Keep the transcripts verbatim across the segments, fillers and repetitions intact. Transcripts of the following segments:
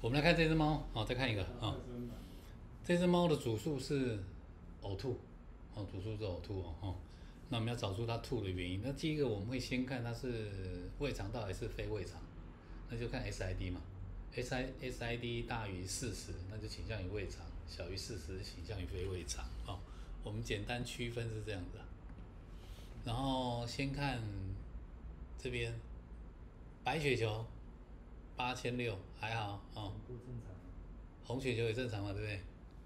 我们来看这只猫，好、再看一个啊、哦。这只猫的主诉是呕吐，哦，主诉是呕吐哦，哦。那我们要找出它吐的原因。那第一个我们会先看它是胃肠道还是非胃肠，那就看 S I D 嘛。S I S I D 大于四十，那就倾向于胃肠；小于四十，倾向于非胃肠。哦，我们简单区分是这样子。然后先看这边白血球八千六还好哦， 都正常。 红血球也正常嘛，对不对？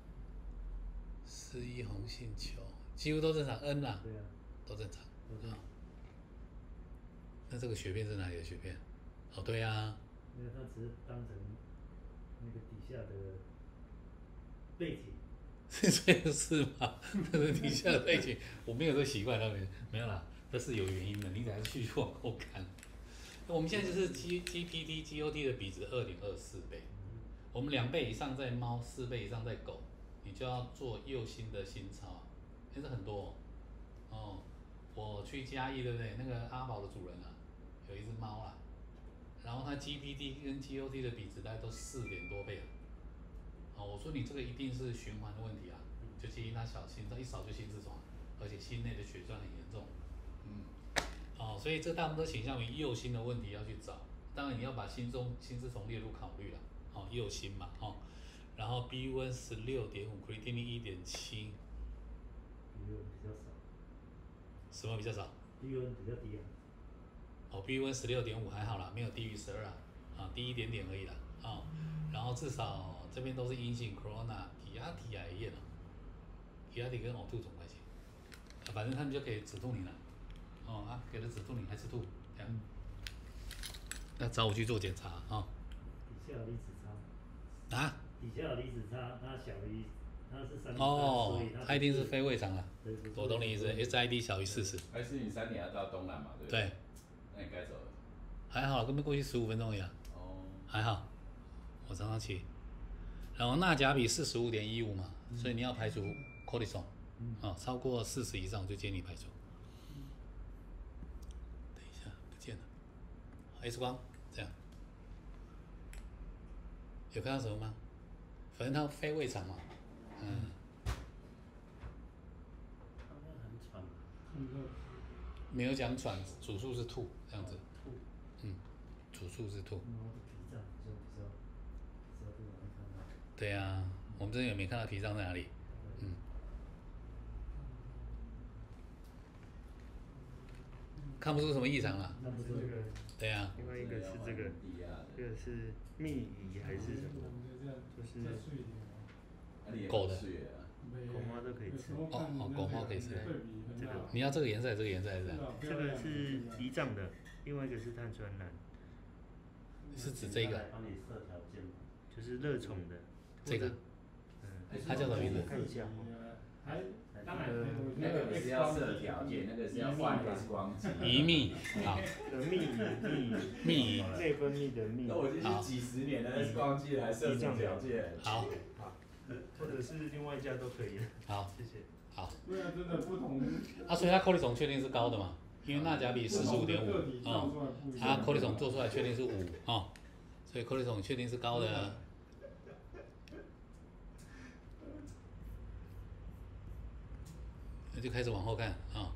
四一红性球几乎都正常 ，N 啦， 对啊， 都正常。 都正常。 那这个血片是哪里的血片？哦，对啊， 因为它只是当成那个底下的背景。 这个是吗？这是底下的背景，我没有这个习惯，那边没有啦，这是有原因的，你得去往后看。我们现在就是 G G P T G O T 的比值二点二四倍，我们两倍以上在猫，四倍以上在狗，你就要做右心的心超，其实很多哦。哦，我去嘉义对不对？那个阿宝的主人啊，有一只猫啊，然后它 G P T 跟 G O T 的比值大概都四点多倍啊。哦，我说你这个一定是循环的问题啊，就建议他小心，他一扫就心丝虫，而且心内的血栓很严重。嗯，哦，所以这大部分都倾向于右心的问题要去找，当然你要把心中心丝虫列入考虑了。哦，右心嘛，哦，然后 B U N 十六点五 ，creatinine 一点七 B U N 比较少。 什么比较少？ B U N 比较低啊。 哦 ，B U N 十六点五还好啦，没有低于十二啊，啊，低一点点而已啦，啊、哦，然后至少这边都是阴性 ，corona、体压、体癌验了，体压体跟呕吐什么关系？啊，反正他们就可以止吐你了，哦啊，给了止吐你还是吐，这样，要找我去做检查啊、哦。 底下有离子差。 啊？ 底下有离子差，它小于，它是三点三， 哦， 所以它它一定是非胃肠了， 对对对我懂你意思 ，S I D 小于四十。 还是你三点要到东南嘛，对不对？ 对。 那你该走了。 还好，根本过去十五分钟而已啊。 哦。 还好，我常常骑。然后钠钾比四十五点一五嘛，嗯、所以你要排除 cortisol， 嗯，啊、哦，超过四十以上我就建议你排除。嗯、等一下，不见了 ，X 光这样，有看到什么吗？反正它非胃肠嘛，嗯。 他们很喘。 没有讲喘，主诉是吐这样子。 吐。 嗯，主诉是吐。 然后脾脏比较比较比较不容易看到。 对啊，我们这边也没看到脾脏在哪里。嗯。看不出什么异常了。 看不出这个。 对啊。 另外一个是这个，这个是泌仪还是什么？就是狗的。 狗猫都可以吃。 哦哦，狗猫可以吃。 这个你要这个颜色，这个颜色还是这样？ 这个是胰脏的，另外一个是碳酸钠。 是指这个？ 帮你设条件嘛。 就是热宠的。 这个。嗯。它叫什么名字？ 我看一下。 还当然， 那个不是要设条件，那个是要换 X 光机。 胰泌，好。 泌仪， 泌仪， 内分泌的泌。 那我已经是几十年的 X 光机了，还设什么条件？ 好。 或者是另外一家都可以。 好， 谢谢。 好。 对啊，真的不同。 啊，所以它 cortisol 确定是高的嘛？因为钠钾比四十五点五，哦，它 cortisol 做出来确定是五，哦，所以 cortisol 确定是高的。那就开始往后看啊。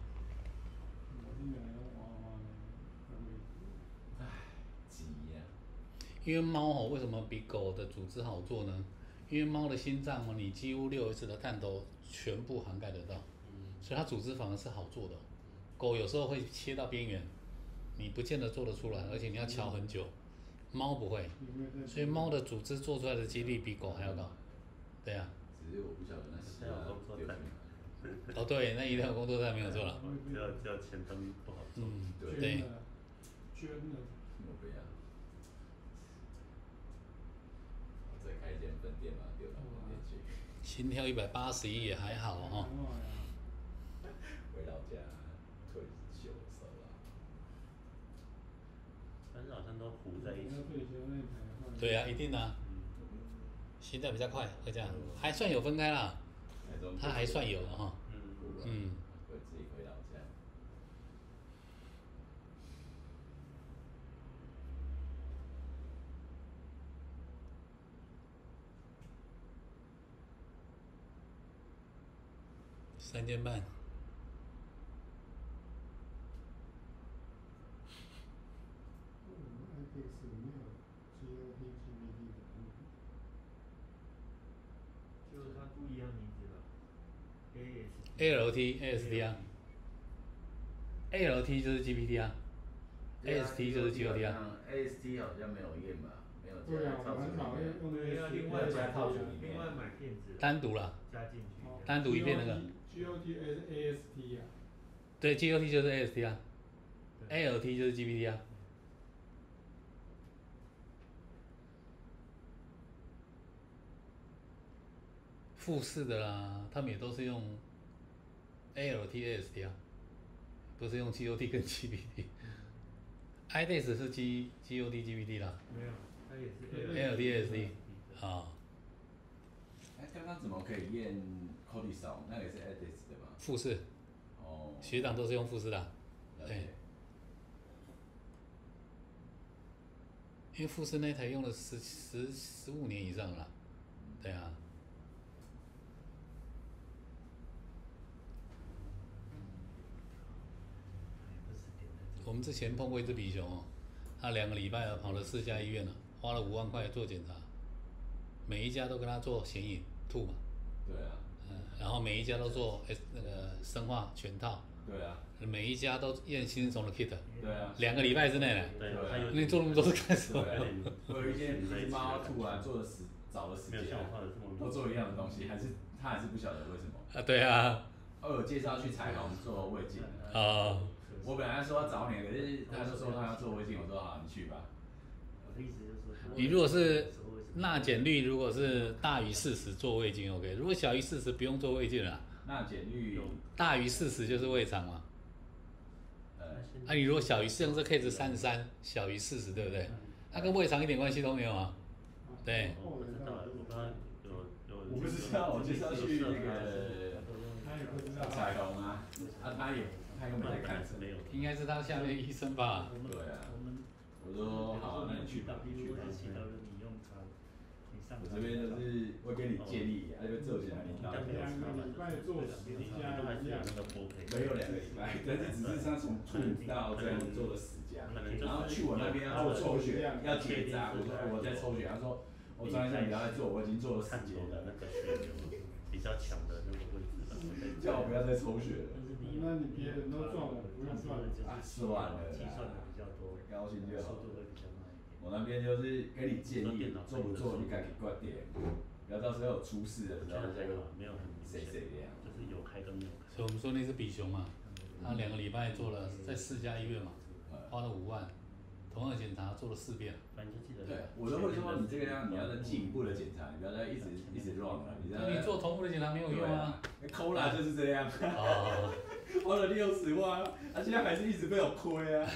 唉，急呀！ 因为猫哦，为什么比狗的组织好做呢？因为猫的心脏哦，你几乎六 S 的探头全部涵盖得到，所以它组织反而是好做的。狗有时候会切到边缘，你不见得做得出来，而且你要瞧很久。猫不会，所以猫的组织做出来的几率比狗还要高。对啊。 只是我不晓得那是要丢去哪里。 哦，对，那一定有工作站没有做了。 只要只要钱东西不好做。 嗯，对。 捐了。 我不要。再开一间分店嘛，丢到分店去。 心跳一百八十一也还好哈、哦。 回老家退休收了。 但是好像都糊在一起。 对啊，一定的、啊。心跳比较快，会这样，还算有分开啦。它还算有哈。嗯。嗯。 会自己回老家。 三千半。 就是它不一样名字吧 A L T A S T 啊 ，A L T 就是 G P T 啊 ，A S T 就是 G O T 啊。 A S T 好像没有验吧？没有对啊， 加套我很少组里面。 用对，要另外要加套组里面另外买片子， 单独啦， 加进去。 单独一片那个。 G O T S A S T 啊。 对 ，G O T 就是 A S T 啊 ，A L T 就是 G P T 啊。复式的啦，他们也都是用 A L T A S T 啊，不是用 G O T 跟 G P T。I D E S 是 G G O T G P T 啦。 没有，它也是 A L T A S T 啊。 哎，刚刚怎么可以验 cortisol？ 那个也是 A D E S 的吗？ 复式。 哦。 学长都是用复式的、啊。对。因为富士那台用了十十十五年以上了，对啊。我们之前碰过一只比熊哦，他两个礼拜啊跑了四家医院了，花了五万块做检查，每一家都跟他做显影吐嘛。 对啊。 嗯，然后每一家都做 S 那个生化全套。 对啊。 每一家都验新种的 kit。 对啊。 两个礼拜之内呢。 对啊。 你做那么多是干什么？ 我有一间一只猫吐啊，做了十找了十几家，都做一样的东西，还是他还是不晓得为什么。 啊，对啊。 我有介绍去彩虹做胃镜。 啊。 我本来说要找你，可是他就说他要做胃镜，我说好，你去吧。 你如果是钠碱率如果是大于四十做胃镜 OK， 如果小于四十不用做胃镜了。 钠碱率大于四十就是胃肠嘛。呃，啊，你如果小于像这 case 三十三，小于四十，对不对？它跟胃肠一点关系都没有啊。对。 我不知道，我不知道有有。 我不知道，我介绍去那个彩虹啊，啊，他也他又没在看诊， 应该是他下面医生吧？ 对啊。我说好，那你去吧，你去吧。我这边就是会给你建议，啊，就做起来你到底两个礼拜做十家一样， 没有两个礼拜，但是只是他从吐到这样做了十家，然后去我那边要做抽血，要结扎，我说我在抽血，他说我专业你不要再做，我已经做了十节了。 比较强的那个位置， 叫我不要再抽血了。 那你别人都赚，我不用赚。 啊，算了， 计算的比较多， 高兴就好。 速度会比较慢一点。 我那边就是给你建议，做不做你自己决定，不要到时候有出事的时候再没有很谁谁这样。 就是有开跟没有开。 所以我们说那只比熊嘛，他两个礼拜做了在四家医院嘛，花了五万，同样的检查做了四遍。 反正就记得。 对，我都会说你这个样，你要再进一步的检查，你不要再一直一直 run 了，你知道。 你做同步的检查没有用啊。 抠啦就是这样。哦。花了六十万，他现在还是一直被我亏啊。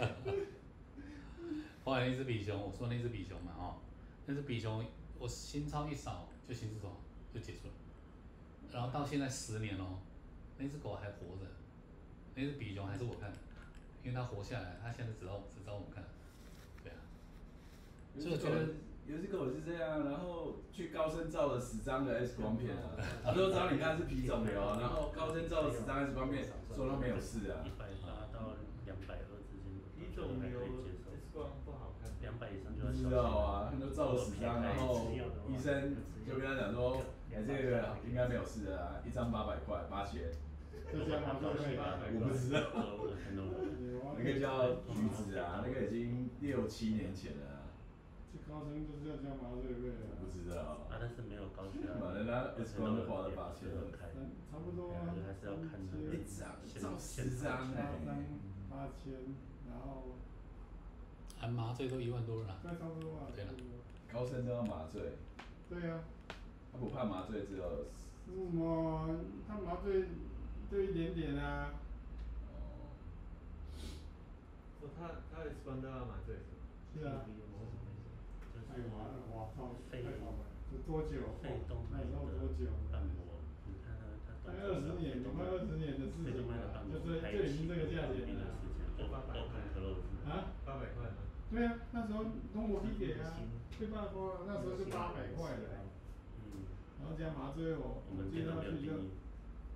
后来那只比熊，我说那只比熊嘛，哦，那只比熊，我心超一扫就心丝虫就结束了，然后到现在十年哦，那只狗还活着，那只比熊还是我看的，因为它活下来，它现在只找只找我们看，对啊，所以我觉得有一只狗是这样，然后去高深照了十张的 X 光片啊，他说找你看是皮肿瘤，然后高深照了十张 X 光片，说它没有事啊。 一百八到两百二之间， 皮肿瘤 X 光不好看， 两百以上就要不知道啊，他都照了十张，然后医生就跟他讲说，哎，这个应该没有事啊，一张八百块，八千。 这家麻醉费我不知道，那个叫橘子啊，那个已经六七年前了啊。 去高升就是要交麻醉费的。 不知道。 啊，但是没有高血压。 反正他 X 光都花了八千了。 差不多啊。 还是要看那个。 一张照十张哎。 八千，然后。 含麻醉都一万多了。 那差不多啊。 对了。 高升都要麻醉。 对呀。 他不怕麻醉之后。 是么？他麻醉就一点点啊。 哦。 哦，他他 X 光都要麻醉是吧？ 是啊。太麻了，哇靠！太好了，这多久？那以后多久？ 按摩，你看他他。 大概二十年，快二十年的事情了，就是就已经这个价钱了。 八百块。 啊？ 八百块吗？ 对啊，那时候中国批给啊，对吧？那时候就八百块了。嗯。然后加麻醉哦，我接上去就。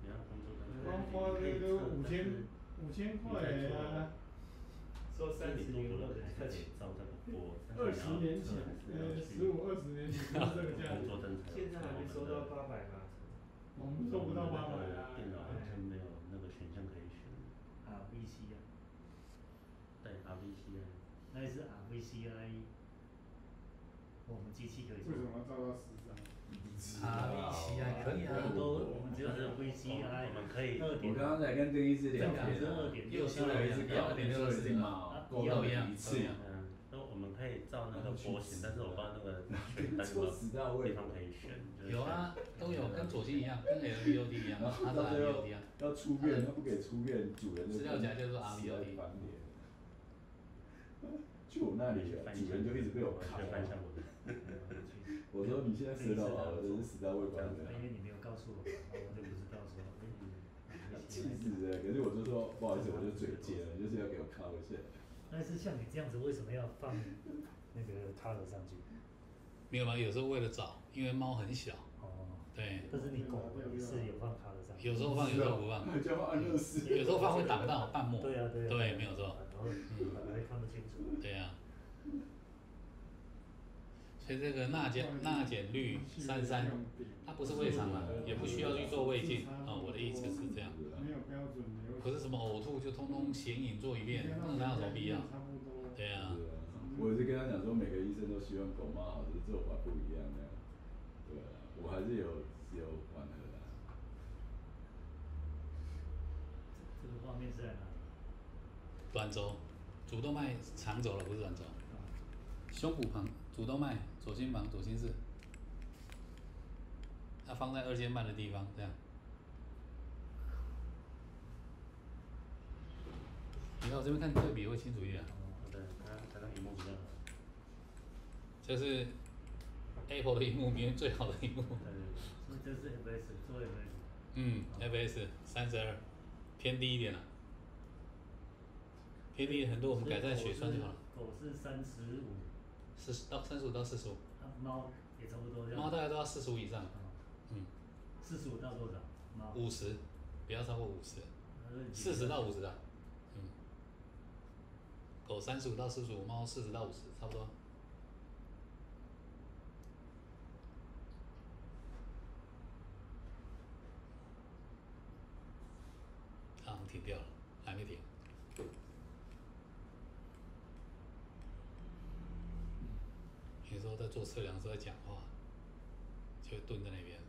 你要工作灯材， 光花这都五千五千块啊。 说三十年后的还可以照这个波， 二十年前，呃，十五二十年前就是这个价工作钱。 灯材， 现在还没收到八百吗？ 我们收不到八百啊。 电脑好像没有那个选项可以选。 R V C 啊。 对 ，R V C I。 那是 R V C I。我们机器可以做。 为什么要照到十张 ？R V C I 可以啊， 都我们只有是 V C I， 我们可以。 我刚刚在跟邓医师聊天， 又新的一次搞二点六二十嘛， 够到一次。 嗯，那我们可以照那个波形，但是我不知道那个选单有没有地方可以选。 有啊，都有，跟左心一样，跟 L V O D 一样，它是 R V O D 啊。 要出院，他不给出院，主人资料夹就是 R V O D。 去我那里，主人就一直被我卡。我说你现在舌头好了，真是死到胃管了。 因为你没有告诉我，我就不知道说。 气死了！可是我就说不好意思，我就嘴贱了，就是要给我靠一下。 但是像你这样子，为什么要放那个 color 上去？ 没有嘛，有时候为了找，因为猫很小。 哦。 对。 但是你狗也是有放 color 上去。 有时候放，有时候不放。 叫放安乐死。 有时候放会挡到淡墨。 对啊对啊。 对，没有错。 然后本来看不清楚。 对啊。所以这个钠碱钠碱氯三三，它不是胃肠啊，也不需要去做胃镜啊。我的意思是这样。 没有标准流。 不是什么呕吐就通通显影做一遍，那哪有什么必要？对啊。 我是跟他讲说，每个医生都希望狗猫好，只是做法不一样的。对啊，我还是有有缓和的。 这个画面是在哪里？ 短轴，主动脉长轴了，不是短轴。胸骨旁，主动脉，左心房，左心室。它放在二尖瓣的地方，这样。你看我这边看对比会清楚一点。 哦，对，它它那荧幕比较好。 这是 Apple 的荧幕里面最好的荧幕。 对，这是 F S， 做 F S。 嗯 ，F S 三十二，偏低一点了。偏低很多，我们改善血栓就好了。 狗是三十五。 四到三十五到四十五。 猫也差不多这样。 猫大概都要四十五以上。嗯。 四十五到多少？猫。 五十，不要超过五十。四十到五十啊。嗯。狗三十五到四十五，猫四十到五十，差不多。啊，停掉了，还没停。有时候在做测量的时候在讲话，就会蹲在那边。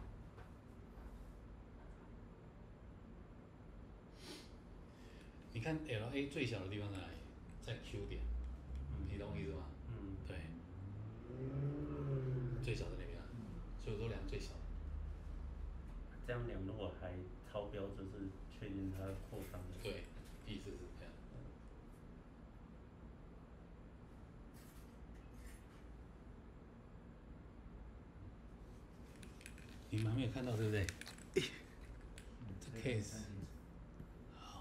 你看 L A 最小的地方在哪里？在 Q 点，你懂我意思吗？ 嗯， 对，最小的那边，所以我说量最小。 这样量如果还超标，就是确定它扩张的。 对，意思是这样。你们还没有看到对不对？这 case。好。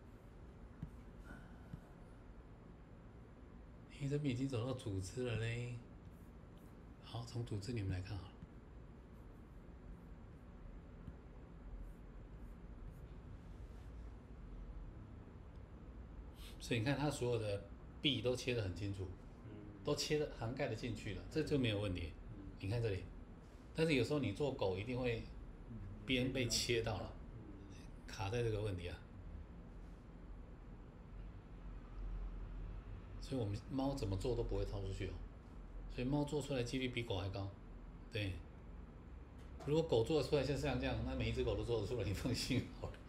因为这边已经走到组织了嘞。好，从组织里面来看好了。所以你看它所有的壁都切得很清楚，都切的涵盖的进去了，这就没有问题。你看这里。但是有时候你做狗一定会边被切到了，卡在这个问题啊。所以我们猫怎么做都不会掏出去哦。所以猫做出来几率比狗还高，对。如果狗做得出来像像这样，那每一只狗都做得出来，你放心好了。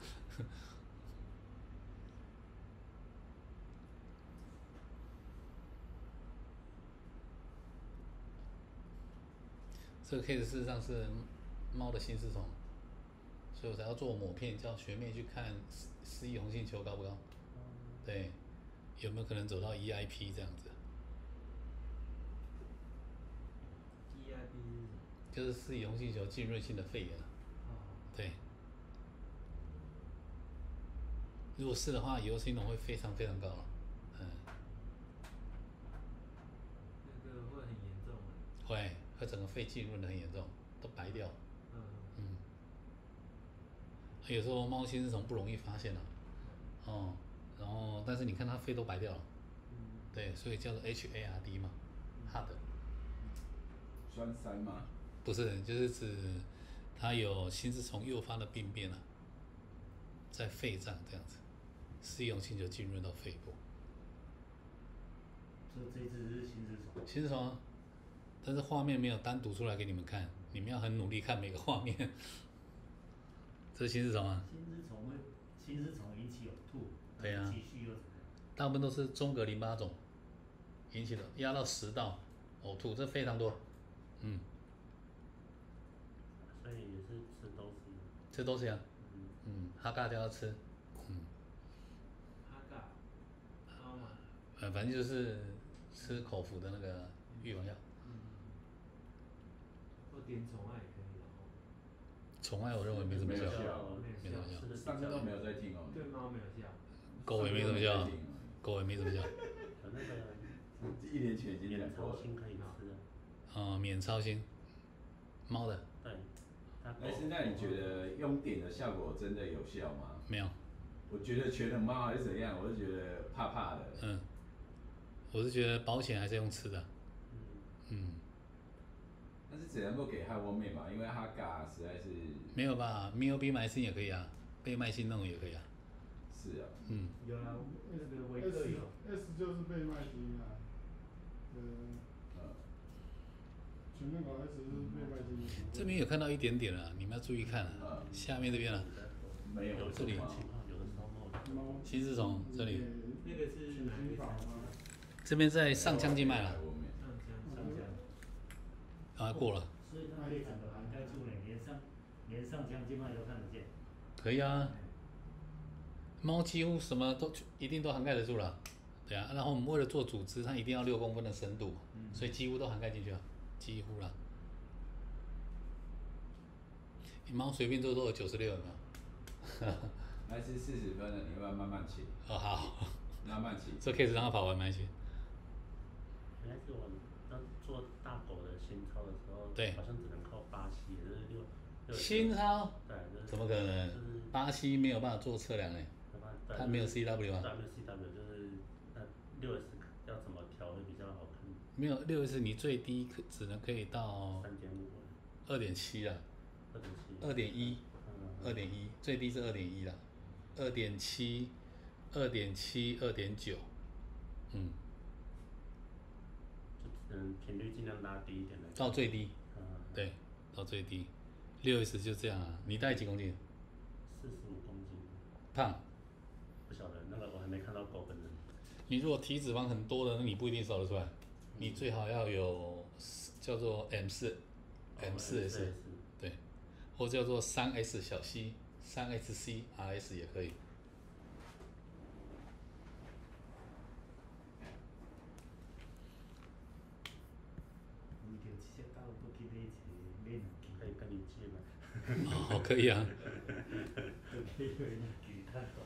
这个 case 事实上是猫的心丝虫，所以我才要做抹片，叫学妹去看失忆红杏球高不高？对，有没有可能走到 E I P 这样子 ？E I P 是什么？ 就是失忆红杏球浸润性的肺炎。对。如果是的话，以后心脓会非常非常高了。嗯。 那个会很严重吗？ 会。会整个肺浸润的很严重，都白掉。嗯。嗯。 有时候猫心丝虫不容易发现了、啊，哦，然后但是你看它肺都白掉了，对，所以叫做 H A R D 嘛 ，hard。 栓塞吗？ 不是，就是指它有心丝虫诱发的病变啊，在肺脏这样子，适应性就进入到肺部。 这这只是心丝虫。 心丝虫啊，但是画面没有单独出来给你们看，你们要很努力看每个画面。这是心丝虫啊。 心丝虫会，心丝虫引起呕吐， 对啊， 继续又怎么样？ 大部分都是中隔淋巴肿引起的，压到食道呕吐，这非常多。嗯， 所以也是吃都是。 这都是呀、啊。 嗯嗯，哈嘎就要吃。嗯。 哈嘎，猫嘛。 呃，反正就是吃口服的那个预防药。 嗯。或点宠爱也可以的哦。 宠爱我认为没什么效， 没有效， 三个都没有在听哦。 对猫没有效。 狗也没什么效，狗也没什么效。 有那个一年前已经讲过了。 免操心可以吃的。 啊、呃，免操心，猫的。 对。 那现在你觉得用点的效果真的有效吗？ 没有。 我觉得全能猫还是怎样，我就觉得怕怕的。 嗯。我是觉得保险还是用吃的。 嗯。 嗯。 但是只能够给汉汪面嘛，因为哈嘎实在是。 没有吧？咪欧比麦辛也可以啊，贝麦辛那种也可以啊。 是啊。 嗯。 有啊，那个维克有。 S 就是贝麦辛啊。嗯。全那个 S 是贝麦辛。 这边有看到一点点了、啊，你们要注意看、啊。下面这边啊。 没有。 这里。 猫。 心丝虫这里。 那个是哪一个？ 这边在上腔静脉了。 上腔，上腔。 啊，过了。 所以它可以整个涵盖住呢，连上连上腔静脉都看得见。 可以啊。猫几乎什么都一定都涵盖得住了，对啊。然后我们为了做组织，它一定要六公分的深度，嗯、所以几乎都涵盖进去了，几乎啦。你猫随便做都有九十六，有没有？ 还是四十分了，你要不要慢慢骑？ 哦，好。 慢慢骑。 这 case 让它跑完没关系。 原来是我当做大狗的心操的时候， 对， 好像只能靠巴西，也就是六六。 心操？ 对，就是。 怎么可能？就是、巴西没有办法做测量诶。它没有 C W 啊。 对，没有 C W， 就是那六 S 要怎么调会比较好看？ 没有六 S， 你最低可只能可以到三点五， 二点七啦。 二点七。 二点一。二点一，最低是二点一啦。二点七，二点七，二点九，嗯。 就嗯，频率尽量拉低一点的。 到最低。 嗯。 对，到最低。六 S 就这样啊，你大概几公斤？ 四十五公斤。 胖。 不晓得，那个我还没看到狗本人。 你如果体脂肪很多的，那你不一定瘦得出来。你最好要有叫做 M 四 ，M 四 S， 对，或叫做三 S 小 C， 三 S C R S 也可以。 你就直接到不去买一个免机。 可以跟你借吗？ 哦，可以啊。 都可以跟你举看到。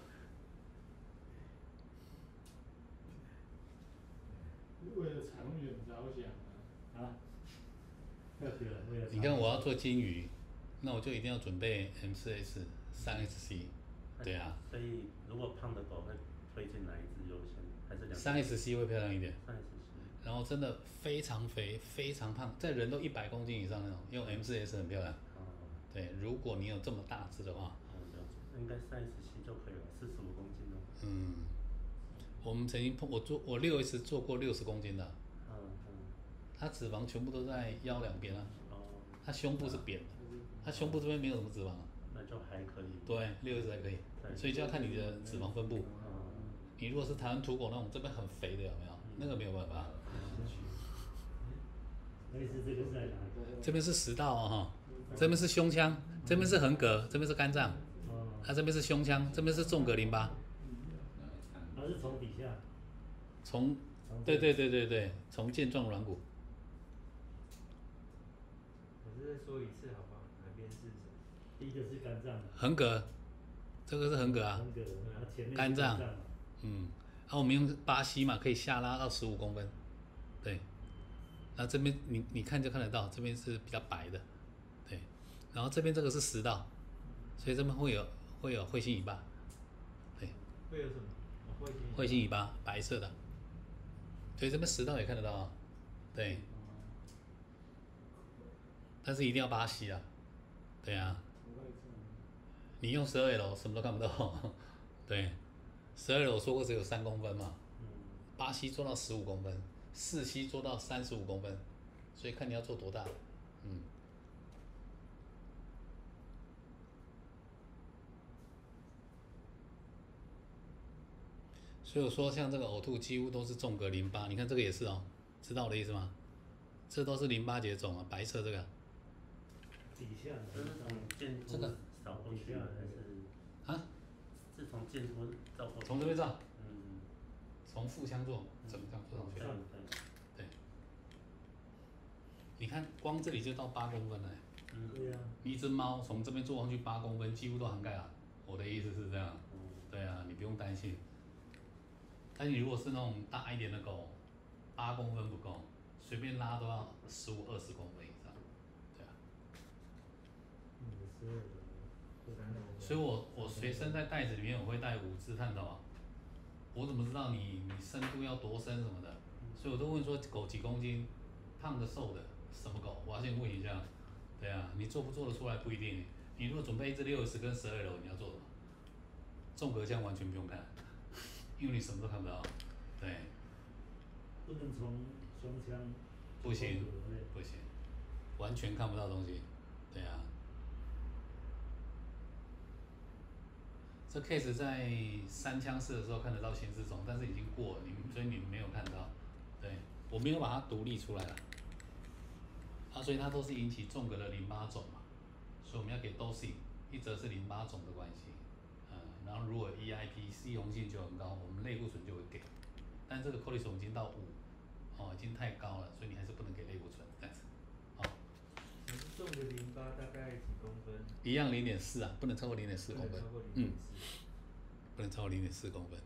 为了长远着想啊！ 啊？对了，为了。 你看我要做金鱼，那我就一定要准备 M 四 S、三 S C， 对啊。 所以如果胖的狗会推荐哪一只优先？还是两？ 三 S C 会漂亮一点。 三 S C。 然后真的非常肥、非常胖，在人都一百公斤以上那种，用 M 四 S 很漂亮。 哦。 对，如果你有这么大只的话。 哦，了解。应该三 S C 就可以了，四十五公斤哦。 嗯。我们曾经碰我做我六 S 做过六十公斤的。 嗯嗯。 它脂肪全部都在腰两边啊。 哦。 它胸部是扁的，它胸部这边没有什么脂肪啊。 那就还可以。 对，六 S 还可以。所以就要看你的脂肪分布。 嗯。 你如果是台湾土狗那种这边很肥的有没有？那个没有办法。 类似这个是哪个？ 这边是食道啊哈，这边是胸腔，这边是横膈，这边是肝脏。哦。它这边是胸腔，这边是纵膈淋巴。 它是从底下。 从，对对对对对，从剑状软骨。 我再说一次好不好？哪边是什么？ 第一个是肝脏。 横膈，这个是横膈啊。 横膈，然后前面肝脏。嗯，然后我们用巴西嘛，可以下拉到十五公分，对。然后这边你你看就看得到，这边是比较白的，对。然后这边这个是食道，所以这边会有会有彗星尾巴，对， 会有什么？哦彗星。 彗星尾巴白色的，对，这边食道也看得到啊，对，但是一定要巴西啊，对啊，你用十二 L 什么都看不到，对，十二 L 我说过只有三公分嘛，巴西做到十五公分，四 C 做到三十五公分，所以看你要做多大，嗯。所以我说，像这个呕吐几乎都是纵隔淋巴，你看这个也是哦，知道我的意思吗？这都是淋巴结肿啊，白色这个。 底下这是从剑突扫过去还是？ 啊？ 是从剑突照过去？ 从这边照。 嗯。 从腹腔做，怎么这样做上去？对。你看，光这里就到八公分了。 嗯。对呀。 一只猫从这边做上去八公分，几乎都涵盖了。我的意思是这样。对啊，你不用担心。但你如果是那种大一点的狗，八公分不够，随便拉都要十五、二十公分以上，对啊。 嗯，十二的， 所以我我随身在袋子里面我会带五支探头啊，我怎么知道你你深度要多深什么的？所以我都问说狗几公斤，胖的瘦的什么狗？我要先问一下，对啊，你做不做得出来不一定。你如果准备一只六十跟十二楼，你要做什么？纵隔腔完全不用看。因为你什么都看不到，对。 不能从胸腔。 不行，不行，完全看不到东西，对啊。这 case 在三腔室的时候看得到心室肿，但是已经过了，你所以你没有看到，对，我没有把它独立出来了。啊，所以它都是引起纵隔的淋巴肿嘛，所以我们要给 dosing， 一则是淋巴肿的关系。然后如果 E I P 适用性就很高，我们类固醇就会给，但这个 cortisol 已经到五，哦，已经太高了，所以你还是不能给类固醇，这样子，哦。 纵隔淋巴大概几公分？ 一样零点四啊，不能超过零点四公分，嗯，不能超过零点四公分。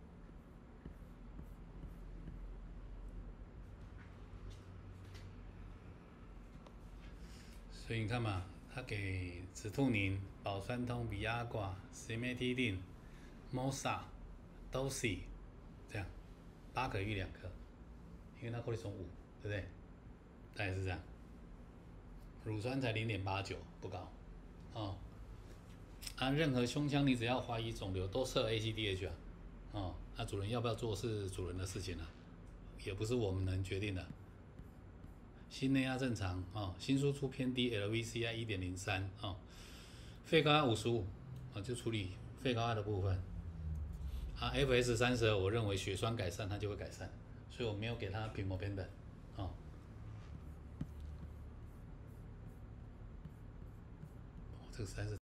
所以你看嘛。他给止吐宁、保酸通、比阿挂、Cimetidine、Moxa、Dosi， 这样八个遇两颗，因为它cortisol五，对不对？大概是这样。乳酸才零点八九，不高。哦，啊，任何胸腔你只要怀疑肿瘤都测 A C D H 啊，哦，那主人要不要做是主人的事情啊，也不是我们能决定的。心内压正常哦，心输出偏低 ，L V C I 一点零三哦，肺高压五十五啊，就处理肺高压的部分。啊 ，F S 三十二，我认为血栓改善它就会改善，所以我没有给他平膜片的哦。这个实在是。